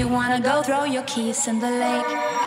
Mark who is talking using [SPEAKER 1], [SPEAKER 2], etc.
[SPEAKER 1] you wanna go throw your keys in the lake?